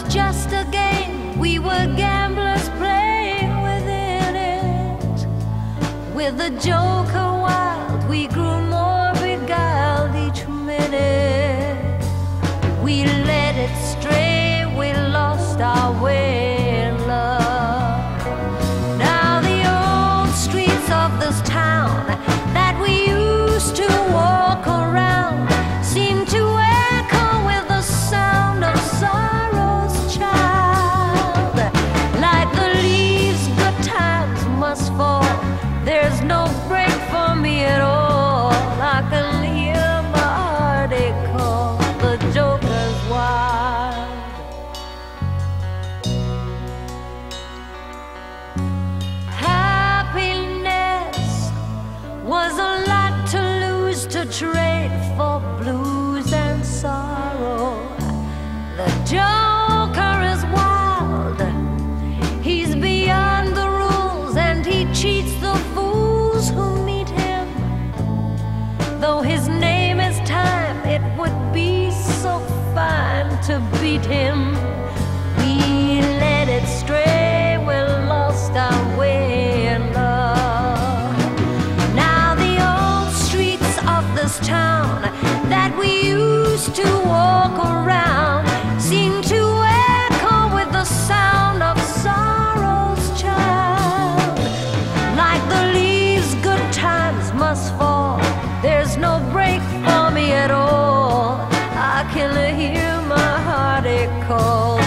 just a game. We were gamblers playing within it. With the joker wild, we grew more beguiled each minute. We let it stray, we lost our way in love. Now the old streets of this town that we used to walk around seem to echo with the sound of sorrow's child. Like the leaves, good times must fall. There's no break for me at all. I can hear my heartache call, the joker's wild. Happiness was a lot to lose, to trade for blues and sorrow. The joker is wild. He's beyond the rules, and he cheats the fools who meet him. Though his name is time, it would be so fine to beat him. We let it stray, we lost our way in love. Now the old streets of this town that we used to walk around seem to echo with the sound of sorrow's child. Like the leaves, good times must fall. There's no break for me at all. I can hear my heartache call,